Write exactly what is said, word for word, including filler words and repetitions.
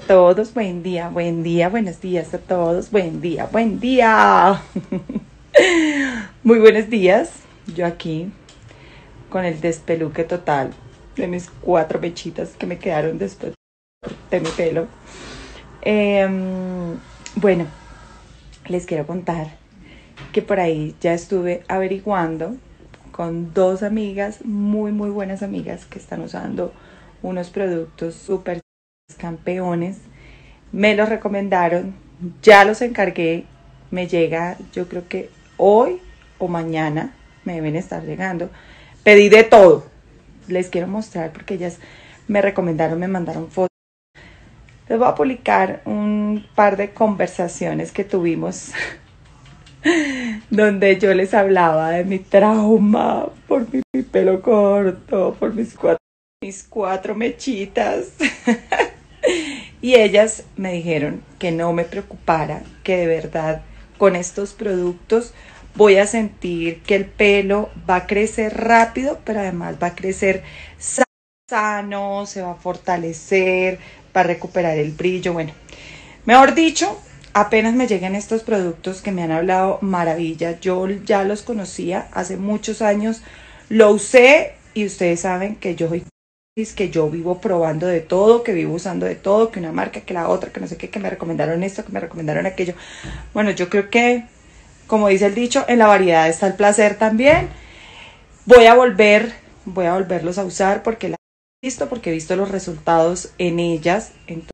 todos, buen día, buen día, buenos días a todos, buen día, buen día. Muy buenos días, yo aquí con el despeluque total de mis cuatro mechitas que me quedaron después de mi pelo. Eh, bueno, les quiero contar que por ahí ya estuve averiguando con dos amigas, muy muy buenas amigas que están usando unos productos súper campeones. Me los recomendaron, ya los encargué, me llega yo creo que hoy o mañana me deben estar llegando. Pedí de todo, les quiero mostrar porque ellas me recomendaron, me mandaron fotos. Les voy a publicar un par de conversaciones que tuvimos donde yo les hablaba de mi trauma por mi, mi pelo corto, por mis cuatro, mis cuatro mechitas. Y ellas me dijeron que no me preocupara, que de verdad con estos productos voy a sentir que el pelo va a crecer rápido, pero además va a crecer sano, se va a fortalecer, va a recuperar el brillo. Bueno, mejor dicho, apenas me lleguen estos productos que me han hablado maravilla. Yo ya los conocía hace muchos años, lo usé y ustedes saben que yo soy que yo vivo probando de todo, que vivo usando de todo, que una marca, que la otra, que no sé qué, que me recomendaron esto, que me recomendaron aquello. Bueno, yo creo que, como dice el dicho, en la variedad está el placer también. Voy a volver, voy a volverlos a usar porque la he visto, porque he visto los resultados en ellas. Entonces,